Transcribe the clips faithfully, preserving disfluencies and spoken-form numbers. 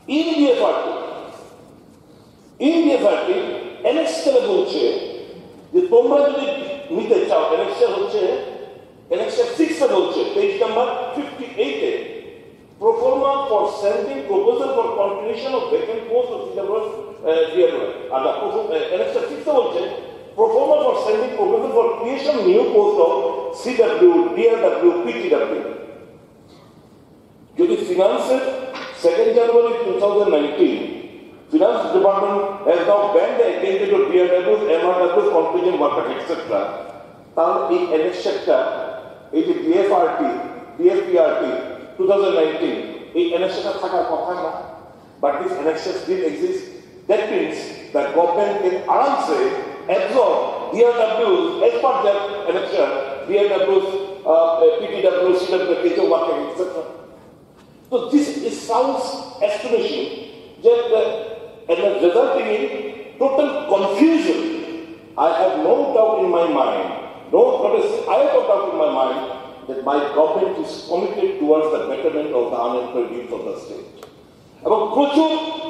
In বিএফআরটি in বিএফআরটি এনএক্সএল বলছে যে তোমরা যদি নিতে চাও, এনএক্সএল হচ্ছে এনএক্সএল সিক্স এ বলছে পেজ নাম্বার ফিফটি এইট এ pro forma for sending proposal for continuation of vacant post of C W uh, and the elected six বলছে pro forma for sending proposal for creation new post of C W, D L W, P T W. যদি ফিনান্সের second January twenty nineteen Finance Department has now banned the activity of D L W, M R W, contingent workers, et cetera. তাহলে এই এনএক্সটা এই যে D F R T, D F P R T twenty nineteen এই এনএক্সটা থাকার কথা না, but this annexes still exists. That means the government can আরামসে absorb D L Ws as per their election, D L Ws, uh, P T Ws, C W, K J workers, et cetera. So this is sounds astonishing, just uh, and resulting in total confusion. I have no doubt in my mind, no I have no doubt in my mind that my government is committed towards the betterment of the unemployed youth of the state. এবং প্রচুর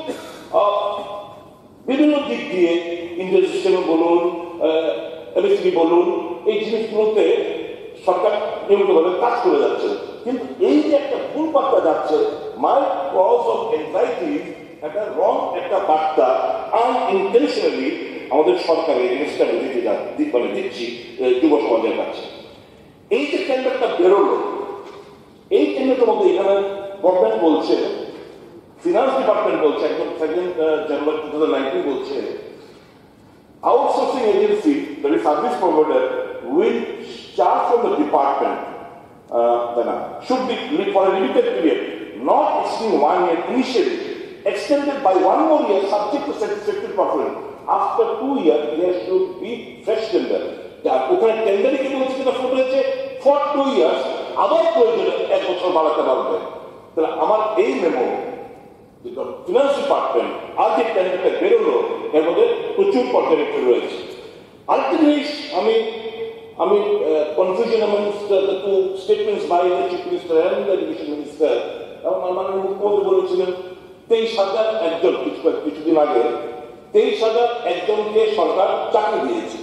বিভিন্ন দিক দিয়ে Indian সিস্টেমে বলুন, MSD বলুন, এই জিনিসগুলোতে সরকার নিয়মিতভাবে কাজ করে যাচ্ছে। কিন্তু এই যে একটা ভুল বার্তা যাচ্ছে, মাই কজ অফ এনজাইটি, একটা রং একটা বার্তা আনইনটেনশনালি আমাদের সরকার এই জিনিসটা দিতে যাচ্ছে, মানে দিচ্ছি যুব সমাজের কাছে। এই যে টেন্ডারটা বেরোলো, এই টেন্ডারটার মধ্যে এখানে গভর্নমেন্ট বলছে, ফিনান্স ডিপার্টমেন্ট বলছে, একদম second January two thousand nineteen বলছে, outsourcing agency, that is service provider, will charge from the department should be for a limited period, not exceeding one year initially, extended by one more year subject to satisfactory performance. After two years, there should be fresh tender. ওখানে টেন্ডারে কি বলছে কিনা foot হয়েছে for two years, আবার প্রয়োজনে এক বছর বাড়াতে পারবে। তাহলে আমার এই মেমো ফিনান্স ডিপার্টমেন্ট আর যে টেন্ডারটা বেরোলো এর মধ্যে প্রচুর পর্যবেক্ষণ রয়েছে। আরেকটা জিনিস আমি আমি confusion amongst the two statements by the chief minister and the education minister, এবং মাননীয় মুখ্যমন্ত্রী বলেছিলেন তেইশ হাজার একজন কিছুদিন আগে তেইশ হাজার একজনকে সরকার চাকরি দিয়েছে।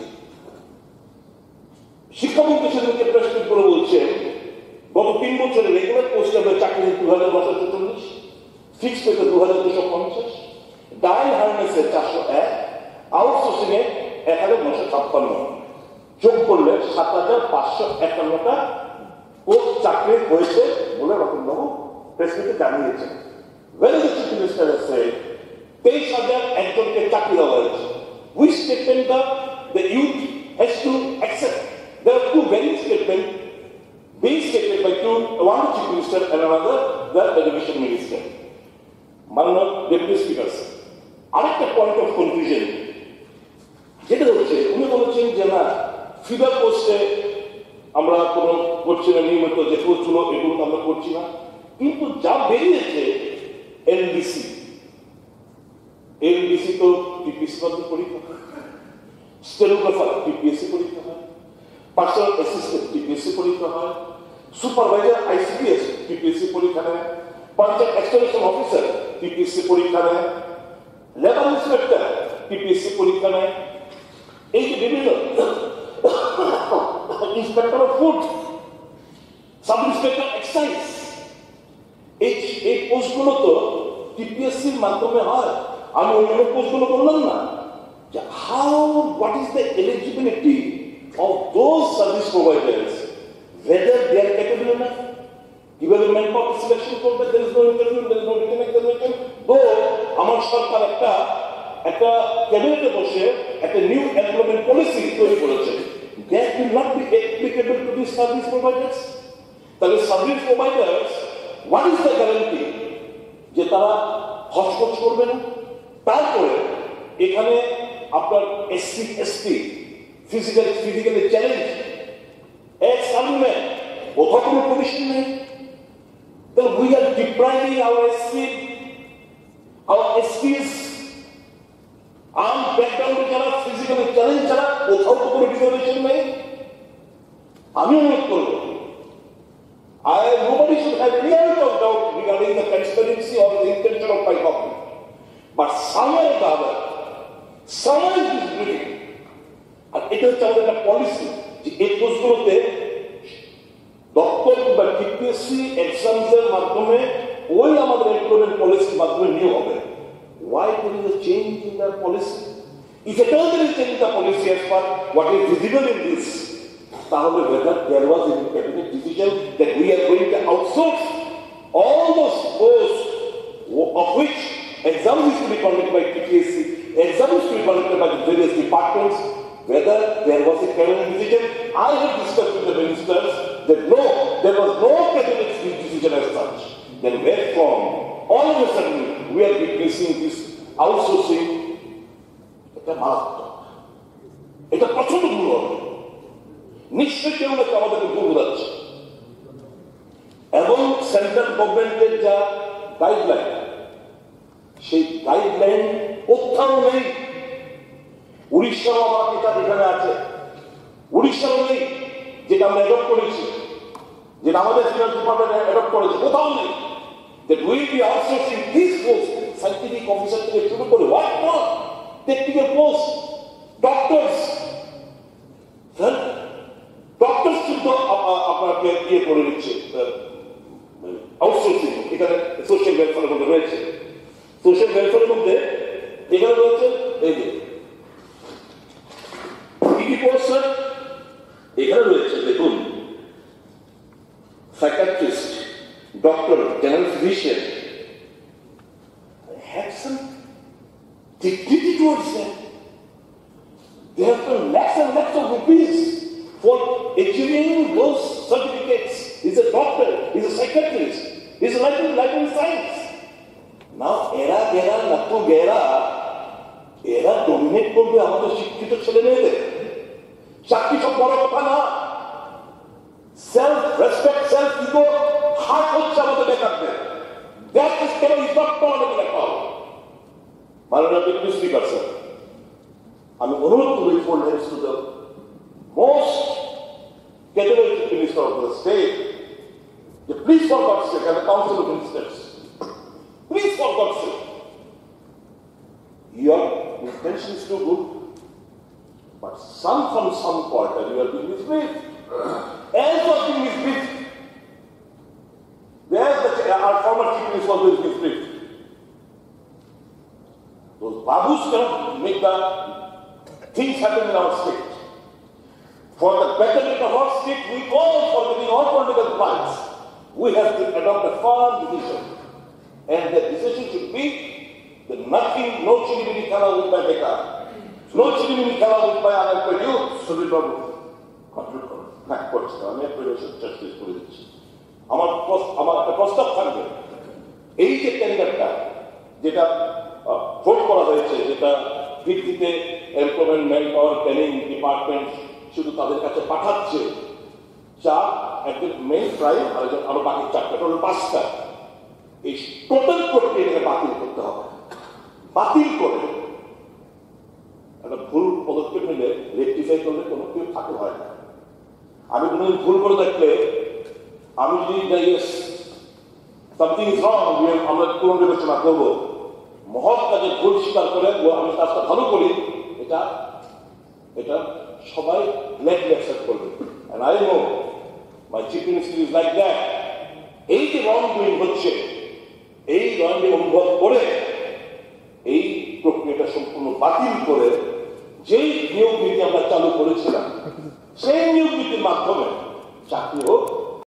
শিক্ষামন্ত্রী সেদিনকে প্রেস মিট করে বলছেন গত তিন বছরে রেগুলার পোস্টে আমরা চাকরি দু হাজার নশো চল্লিশ, ফিক্স পেতে দু হাজার দুশো পঞ্চাশ, ডায়াল হার্নেসে চারশো এক, আউটসোর্সিং এ এক হাজার নশো ছাপ্পান্ন, যোগ করলে সাত হাজার পাঁচশো একান্নটা পোস্ট চাকরি হয়েছে বলে রতনবাবু প্রেস মিটে জানিয়েছেন। When the chief minister has said, তেইশ হাজার একজনকে চাকরি দেওয়া হয়েছে, which statement the, the youth has to accept? There are two very statements being stated by two, one chief minister and another the education minister. মাননীয় deputy speaker, আরেকটা point of confusion যেটা হচ্ছে, উনি বলেছেন যে না ফিডার পোস্টে আমরা কোনো করছি না, নিয়মিত যে পোস্টগুলো এগুলো আমরা করছি না, কিন্তু যা বেরিয়েছে এলডিসি, এলডিসি তো টিপিএসসি পদ্ধতি পরীক্ষা হয়, স্টেনোগ্রাফার টিপিএসসি পরীক্ষা হয়, পার্সোনাল অ্যাসিস্ট্যান্ট টিপিএসসি পরীক্ষা হয়, সুপারভাইজার আইসিডিএস টিপিএসসি পরীক্ষা নেয়, পঞ্চায়েত এক্সটেনশন অফিসার টিপিএসসি পরীক্ষা নেয়, লেবার ইন্সপেক্টর টিপিএসসি পরীক্ষা নেয়, এই যে বিভিন্ন inspector of food, sub inspector excise, এই এই পোস্টগুলো তো টিপিএসসির মাধ্যমে হয়। আমি অন্যান্য পোস্টগুলো বললাম না যে how what is the eligibility of those service providers, whether they are capable enough, কিভাবে ম্যান পাওয়ার সিলেকশন করবে, there is no interview, there is no written examination. তো আমার সরকার একটা একটা ক্যাবিনেটে বসে একটা নিউ এমপ্লয়মেন্ট পলিসি তৈরি করেছে, that will not be applicable to these service providers. তাহলে service providers what is the guarantee যে তারা হস্তক্ষেপ করবে না? তারপরে এখানে আপনার SC ST physical physically challenge ex armyman কোথাও কোনো প্রভিশন নেই। তাহলে we are depriving our SC our SPs arm ব্যাকগ্রাউন্ডে যারা ফিজিক্যালি চ্যালেঞ্জ যারা কোথাও তো কোনো রিজার্ভেশন নেই। আমি অনুরোধ করবো I, nobody should have any doubt regarding the transparency or the intention of my government. the other. Someone is doing. আর এটা হচ্ছে আমাদের একটা পলিসি যে এই কোর্সগুলোতে দপ্তর বা টিপিএসসি এক্সামস এর মাধ্যমে ওই আমাদের এমপ্লয়মেন্ট পলিসির মাধ্যমে নিয়োগ হবে। Why there is a change in the policy? If at all there is change in the policy as per what is visible in this, তাহলে whether there was a cabinet decision that we are going to outsource all those posts of which exams is to be conducted by T P S C, exams is to be conducted by the various departments, whether there was a cabinet decision. I have discussed with the ministers that no, there was no cabinet decision as such. Then where from all of a sudden we are witnessing this outsourcing? এটা মারাত্মক, এটা প্রচন্ড ভুল হবে। নিশ্চয়ই কেউ না আমাদেরকে ভুল বোঝাচ্ছে। এবং সেন্ট্রাল গভর্নমেন্টের যা গাইডলাইন, সেই গাইডলাইন কোথাও নেই। উড়িষ্যার আমার কিতাব এখানে আছে, উড়িষ্যার নেই, যেটা আমরা অ্যাডপ্ট করেছি, যেটা আমাদের ফিনান্স ডিপার্টমেন্ট অ্যাডপ্ট করেছে, কোথাও নেই। That we will be outsourcing these posts, scientific officer থেকে শুরু করে what not, technical posts, doctors, sir, doctors শুদ্ধ আপনাকে ইয়ে করে নিচ্ছে আউটসোর্সিং। এখানে সোশ্যাল ওয়েলফেয়ারের মধ্যে রয়েছে, সোশ্যাল ওয়েলফেয়ারের মধ্যে এখানে রয়েছে এই যে কি পোস্ট স্যার, এখানে রয়েছে দেখুন psychiatrist, doctor, general physician, have some dignity towards them. They have to lakhs and lakhs of rupees for achieving those certificates. He's a doctor, he's a psychiatrist, he's a library, library science. Now, era, era, nattu, gera, era dominate করবে আমাদের শিক্ষিত ছেলে মেয়েদের। চাকরি সব বড় কথা না, self respect, self ego hurt হচ্ছে আমাদের বেকারদের। দ্যাট ইজ কেন ইজ নট আমাদের লেখা। মাননীয় ডেপুটি স্পিকার স্যার, আমি অনুরোধ করি for help to the most category minister of the state যে please for God's sake as a council of ministers, please for God's sake, your intention is too good, but some from some quarter you are being misbriefed. As was being misbriefed, there's the, our former chief minister was being misbriefed. Those babus cannot make the things happen in our state. For the betterment of our state, we all, forgetting all political fights, we have to adopt a firm decision. And the decision should be that nothing, no chilibini khala with my bekar, no chilibini khala with my unemployed youth. Sudip Babu, control করুন। হ্যাঁ করছি, আমি একটা চেষ্টা করে দিচ্ছি। আমার আমার একটা প্রস্তাব থাকবে, এই যে টেন্ডারটা যেটা ভোট করা হয়েছে, যেটা ভিত্তিতে employment man power planning department শুধু তাদের কাছে পাঠাচ্ছে চার, একজন মেন প্রাইম আর একজন আরো বাকি চারটা, টোটাল পাঁচটা। এই টোটাল প্রক্রিয়াটাকে বাতিল করতে হবে। বাতিল করে একটা ভুল পদক্ষেপ নিলে রেকটিফাই করলে কোনো কেউ থাকে হয় না। আমি কোনো ভুল করে দেখলে আমি যদি সামথিং ইজ রং, আমরা পুনর্বিবেচনা করবো, মহৎ কাজে ভুল স্বীকার করে আমি কাজটা ভালো করি, এটা এটা সবাই লেটলি অ্যাকসেপ্ট করবে। And I know my chief minister is like that. এই যে রং ডুইং হচ্ছে, এই রঙে অনুভব করে এই প্রক্রিয়াটা সম্পূর্ণ বাতিল করে যেই নিয়োগ নীতি আমরা চালু করেছিলাম, সেই নিয়োগ নীতির মাধ্যমে চাকরি হোক